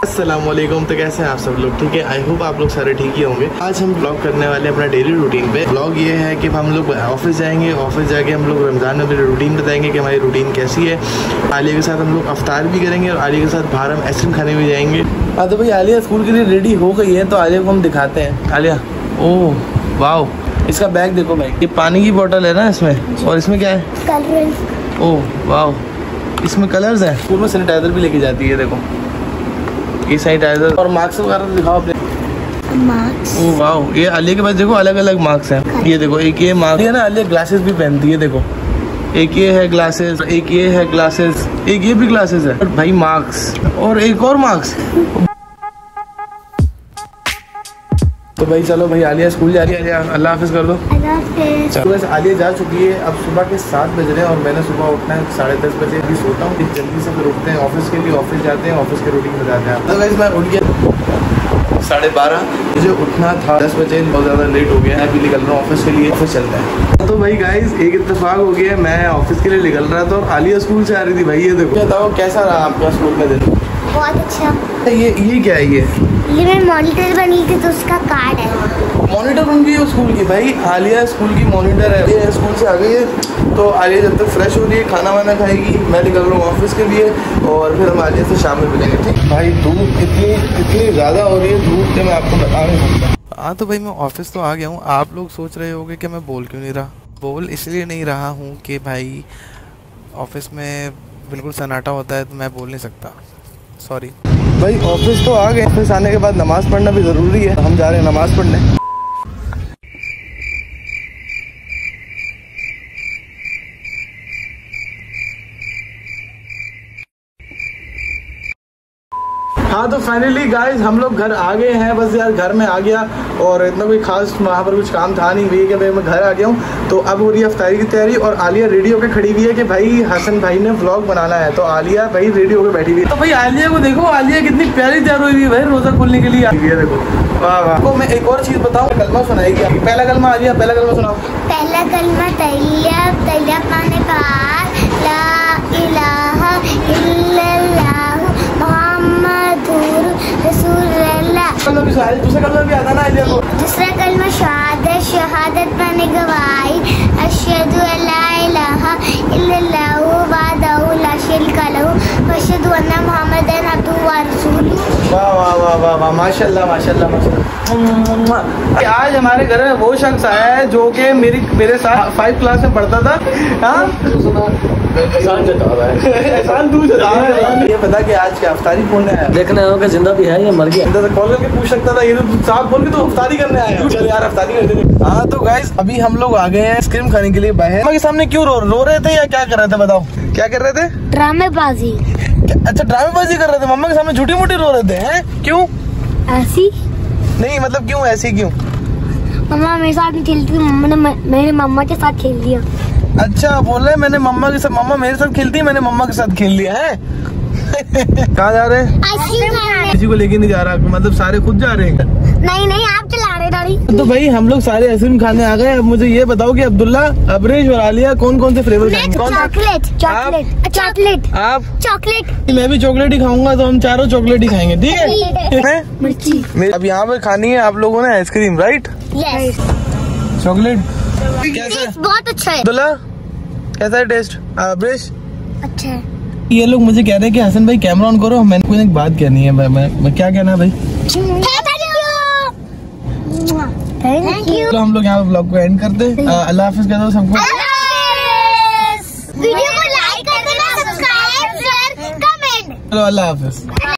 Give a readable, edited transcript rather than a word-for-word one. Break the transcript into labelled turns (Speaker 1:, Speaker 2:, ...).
Speaker 1: अस्सलामुअलैकुम। तो कैसे हैं आप सब लोग? ठीक है, आई होप आप लोग सारे ठीक ही होंगे। आज हम ब्लॉग करने वाले हैं अपना डेली रूटीन पे। ब्लॉग ये है कि हम लोग ऑफिस जाएंगे, ऑफिस जाके हम लोग रमज़ान में अपनी रूटीन बताएंगे कि हमारी रूटीन कैसी है। आलिया के साथ हम लोग अफ्तार भी करेंगे और आलिया के साथ बाहर हम आइसक्रीम खाने भी जाएंगे। हाँ तो भाई आलिया स्कूल के लिए रेडी हो गई है, तो आलिया को हम दिखाते हैं। आलिया, ओह वाओ, इसका बैग देखो भाई, ये पानी की बोतल है ना इसमें, और इसमें क्या है? ओह वाओ, इसमें कलर्स हैं। स्कूल में सैनिटाइजर भी लेके जाती है, देखो ये सैनिटाइजर और मार्क्स वगैरह दिखाओ अपने मार्क्स। ओह वाओ, ये आलिया के पास देखो अलग अलग मार्क्स हैं। ये देखो एक ये मार्क्स है ना, आलिया ग्लासेस भी पहनती है, देखो एक ये है ग्लासेस, एक ये है ग्लासेस, एक ये भी ग्लासेस है और भाई मार्क्स और एक और मार्क्स। तो भाई चलो भाई, आलिया स्कूल जा रही है, अल्लाह हाफिज कर दो। तो वैसे आलिया जा चुकी है, अब सुबह के 7 बज रहे हैं और मैंने सुबह उठना है 10:30 बजे। अभी सोता हूँ, जल्दी से फिर उठते हैं ऑफिस के लिए, ऑफिस जाते हैं, ऑफिस के रूटीन में जाते हैं। तो वैसे मैं उठ गया 12:30, मुझे उठना था 10 बजे, बहुत ज़्यादा लेट हो गया है। अभी निकल रहा हूँ ऑफिस के लिए, ऑफिस चलता है। तो भाई गाइस एक इत्तेफाक हो गया, मैं ऑफिस के लिए निकल रहा था और आलिया स्कूल से आ रही थी। भाई ये देखो, बताओ कैसा रहा आपका स्कूल में दिन?
Speaker 2: बहुत अच्छा।
Speaker 1: ये क्या है?
Speaker 2: ये मैं मॉनिटर बनी थी तो उसका कार्ड है।
Speaker 1: मॉनिटर बन गई है स्कूल की? भाई आलिया स्कूल की मॉनिटर है। ये स्कूल से आ गई है, तो आलिया जब तक फ्रेश हो रही है, खाना वाना खाएगी, मैं निकल रहा हूँ ऑफिस के लिए और फिर हम आलिया से शाम में मिलेंगे। ठीक भाई, धूप इतनी ज़्यादा हो रही है, धूप के मैं आपको बता नहीं सकता। हाँ तो भाई मैं ऑफिस तो आ गया हूँ। आप लोग सोच रहे होंगे कि मैं बोल क्यों नहीं रहा। बोल इसलिए नहीं रहा हूँ कि भाई ऑफिस में बिल्कुल सन्नाटा होता है, तो मैं बोल नहीं सकता, सॉरी। भाई ऑफिस तो आ गए, ऑफिस आने के बाद नमाज़ पढ़ना भी ज़रूरी है, हम जा रहे हैं नमाज़ पढ़ने। हाँ तो फाइनली गाइस हम लोग घर आ गए हैं। बस यार घर में आ गया और इतना कोई खास वहाँ पर कुछ काम था नहीं, भैया कि भाई मैं घर आ गया हूँ। तो अब हो रही है अफ्तारी की तैयारी और आलिया रेडी होकर खड़ी हुई है कि भाई हसन भाई ने व्लॉग बनाना है। तो आलिया भाई रेडी होकर बैठी हुई है। तो भाई आलिया को देखो, आलिया कितनी प्यारी तैयार हुई है भाई, रोजा खोलने के लिए आई है, देखो वाह वाह। तो मैं एक और चीज़ बताऊँ, कलमा सुनाएगी। पहला कलमा आलिया, पहला कलमा सुनाओ।
Speaker 2: पहला कलमा तैयब पाने पार ला इलाहा इल्लल्लाह मुहम्मदुर रसूलुल्लाह। दूसरा कलमा भी आता ना आलिया को। दूसरा कलमा शहादत पाने गवाही अशहदु अल्ला इलाहा इल्लल्लाह वहदहु ला शरीका लहु व अशहदु अन्ना मुहम्मदन अब्दुहु व रसूलुहु। वाह वाह वाह वाह वाह, माशाल्लाह माशाल्लाह माशाल्लाह। आज हमारे घर में वो शख्स आया है जो कि मेरे साथ 5 क्लास में पढ़ता था। हाँ एहसान तू जता रहा है। ये पता कि आज क्या अफ्तारी खोलने आया?
Speaker 3: देखने आया कि जिंदा भी है या मर गया।
Speaker 1: तो कॉल करके पूछ सकता था, ये तो साफ बोल के तो अफ्तारी करने आया। चल यार अफ्तारी करते थे। हाँ तो गाइस अभी हम लोग आ गए हैं आइसक्रीम खाने के लिए बाहर। मम्मा के सामने क्यों रो रहे थे या क्या कर रहे थे? बताओ क्या कर रहे थे?
Speaker 2: ड्रामेबाजी।
Speaker 1: अच्छा ड्रामेबाजी कर रहे थे? मम्मा के सामने झूठी मूठी रो रहे थे? हैं क्यों?
Speaker 2: ऐसी
Speaker 1: नहीं मतलब क्यों ऐसी क्यों?
Speaker 2: मम्मा मेरे साथ नहीं खेलती थी, मम्मा ने मेरे मम्मा के साथ खेल दिया।
Speaker 1: अच्छा बोल रहे मैंने मम्मा के साथ, मम्मा मेरे साथ खेलती है, मैंने मम्मा के साथ खेल लिया है। कहाँ जा रहे हैं? किसी को लेके नहीं जा रहा, मतलब सारे खुद जा रहे हैं?
Speaker 2: नहीं आप चला रहे दादी।
Speaker 1: तो भाई हम लोग सारे आइसक्रीम खाने आ गए। अब मुझे ये बताओ कि अब्दुल्ला, अब्रेश और आलिया कौन कौन से फ्लेवर खाएंगे?
Speaker 2: चॉकलेट।
Speaker 1: आप?
Speaker 2: चॉकलेट।
Speaker 1: मैं भी चॉकलेट ही खाऊंगा, तो हम चारों चॉकलेट ही खाएंगे, ठीक है? अब यहाँ पे खानी है आप लोगों ने आइसक्रीम, राइट?
Speaker 2: यस।
Speaker 1: चॉकलेट कैसा?
Speaker 2: बहुत अच्छा है।
Speaker 1: अब्दुल्ला कैसा है टेस्ट? अब्रेश
Speaker 2: अच्छा है।
Speaker 1: ये लोग मुझे कह रहे हैं कि हसन भाई कैमरा ऑन करो, मैंने कोई एक बात कहनी है। मैं क्या कहना है भाई?
Speaker 2: Thank you.
Speaker 1: तो हम लोग यहाँ पे ब्लॉग को एंड करते हैं। अल्लाह हाफिज कह दो सबको।
Speaker 2: वीडियो को लाइक कर देना, सब्सक्राइब, शेयर, कमेंट।
Speaker 1: चलो अल्लाह हाफिज।